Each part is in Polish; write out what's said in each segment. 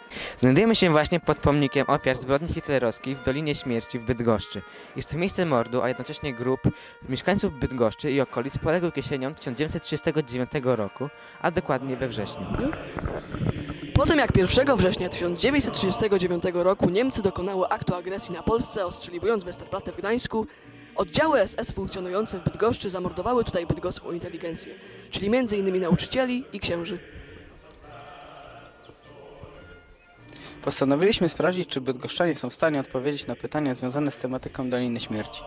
Znajdujemy się właśnie pod pomnikiem ofiar zbrodni hitlerowskiej w Dolinie Śmierci w Bydgoszczy. Jest to miejsce mordu, a jednocześnie grób mieszkańców Bydgoszczy i okolic poległych jesienią 1939 roku, a dokładnie we wrześniu. Potem jak 1 września 1939 roku Niemcy dokonały aktu agresji na Polsce, ostrzeliwując Westerplatte w Gdańsku, oddziały SS funkcjonujące w Bydgoszczy zamordowały tutaj bydgoską inteligencję, czyli m.in. nauczycieli i księży. Postanowiliśmy sprawdzić, czy bydgoszczanie są w stanie odpowiedzieć na pytania związane z tematyką Doliny Śmierci.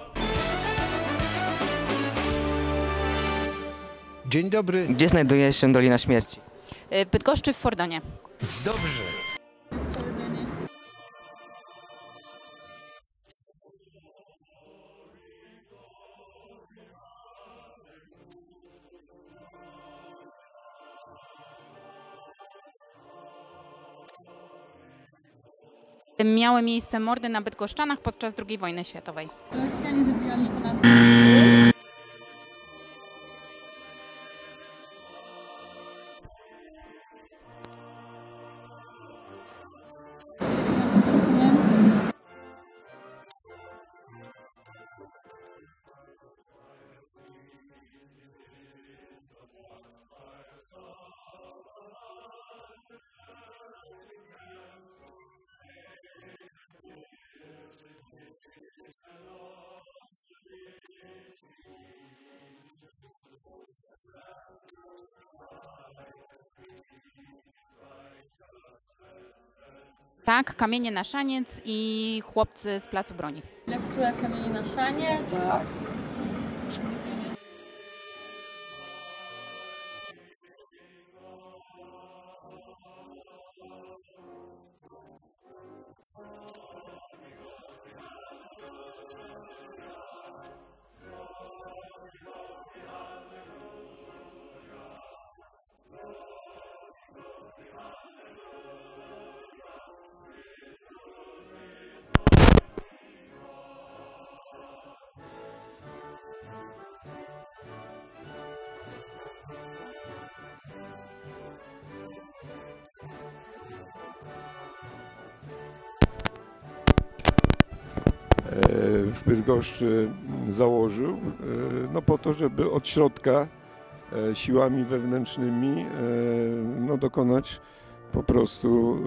Dzień dobry. Gdzie znajduje się Dolina Śmierci? W Bydgoszczy, w Fordonie. Dobrze. Miały miejsce mordy na bydgoszczanach podczas II wojny światowej. Rosjanie zabijali ponad... Tak, kamienie na szaniec i chłopcy z Placu Broni. Lektura kamieni na szaniec. Tak. W Bydgoszczy założył, no po to, żeby od środka siłami wewnętrznymi dokonać po prostu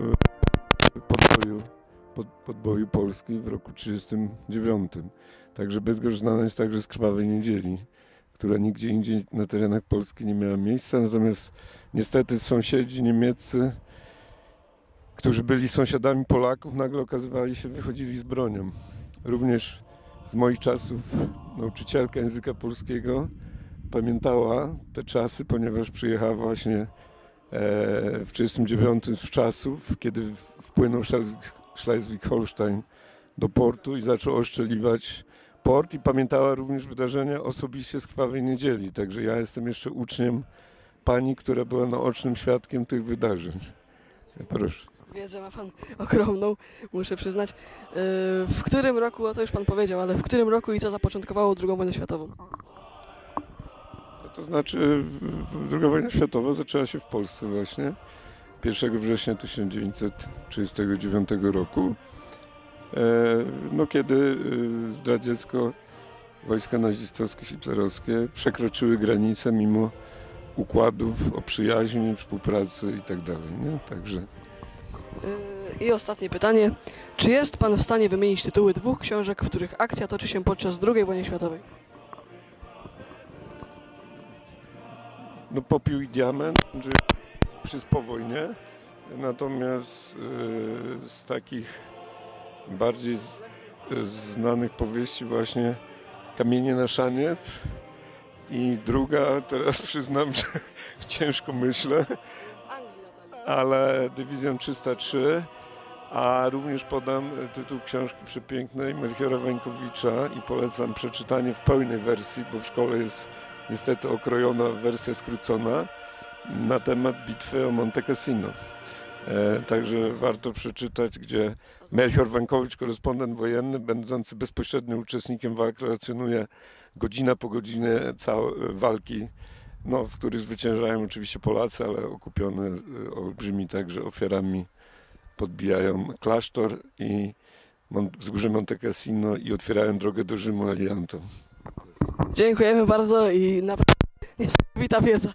podboju Polski w roku 1939. Także Bydgoszcz znana jest także z Krwawej Niedzieli, która nigdzie indziej na terenach Polski nie miała miejsca, natomiast niestety sąsiedzi niemieccy, którzy byli sąsiadami Polaków, nagle okazywali się, wychodzili z bronią. Również z moich czasów nauczycielka języka polskiego pamiętała te czasy, ponieważ przyjechała właśnie w 1939 z czasów, kiedy wpłynął Schleswig-Holstein do portu i zaczął oszczeliwać port, i pamiętała również wydarzenia osobiście z Krwawej Niedzieli. Także ja jestem jeszcze uczniem pani, która była naocznym świadkiem tych wydarzeń. Proszę. Wiedzę ma pan ogromną, muszę przyznać. W którym roku, a to już pan powiedział, ale w którym roku i co zapoczątkowało II wojnę światową? No to znaczy, II wojna światowa zaczęła się w Polsce właśnie 1 września 1939 roku, kiedy zdradziecko wojska nazistowskie, hitlerowskie przekroczyły granicę mimo układów o przyjaźni, współpracy i tak dalej. Także... I ostatnie pytanie. Czy jest pan w stanie wymienić tytuły 2 książek, w których akcja toczy się podczas II wojny światowej? No, Popiół i Diament, że już po wojnie, natomiast z takich bardziej znanych powieści właśnie Kamienie na szaniec i druga, teraz przyznam, że ciężko myślę, ale Dywizjon 303, a również podam tytuł książki przepięknej Melchiora Wańkowicza i polecam przeczytanie w pełnej wersji, bo w szkole jest niestety okrojona wersja skrócona na temat bitwy o Monte Cassino. Także warto przeczytać, gdzie Melchior Wańkowicz, korespondent wojenny, będący bezpośrednim uczestnikiem walk, relacjonuje godzina po godzinie całe walki, w których zwyciężają oczywiście Polacy, ale okupione olbrzymi także ofiarami podbijają klasztor i wzgórze Monte Cassino i otwierają drogę do Rzymu aliantom. Dziękujemy bardzo i naprawdę niesamowita wiedza.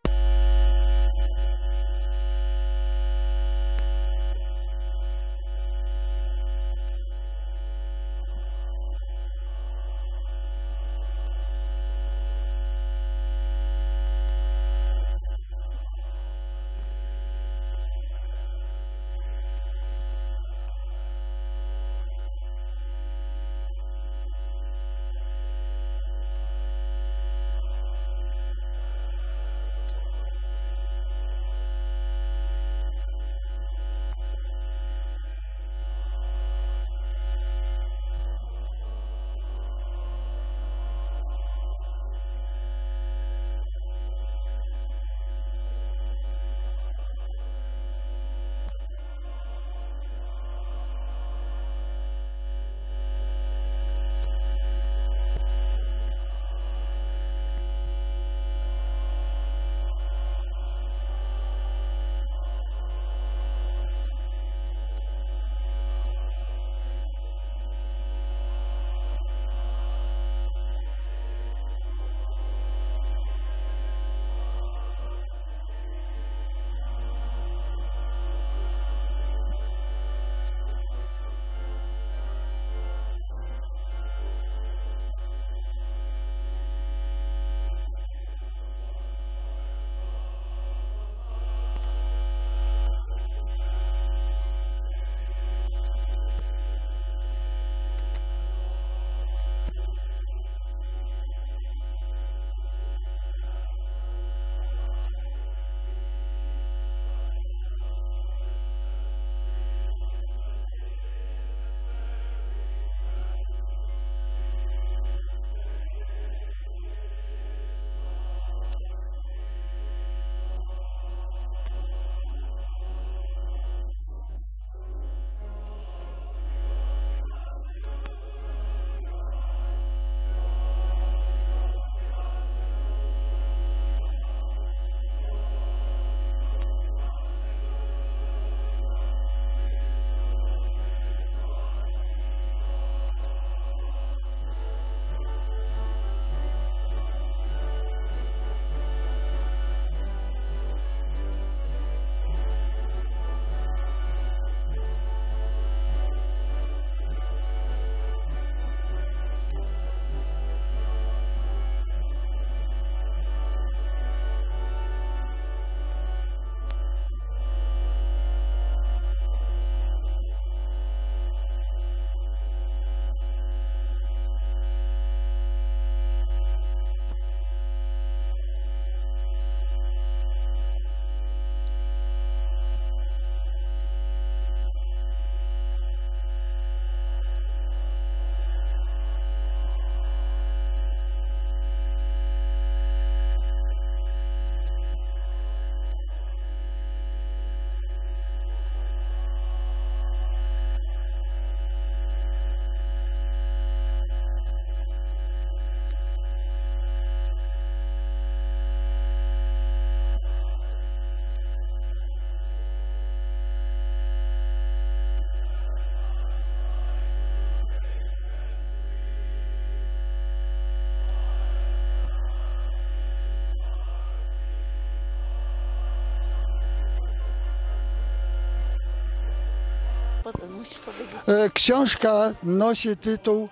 Książka nosi tytuł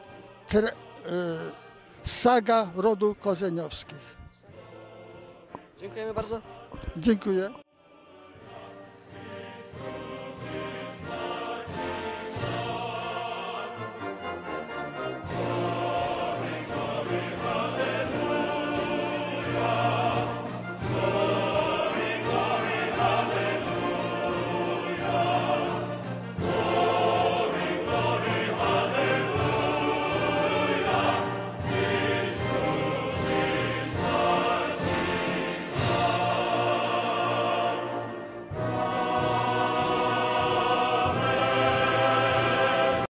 Saga rodu Korzeniowskich. Dziękujemy bardzo. Dziękuję.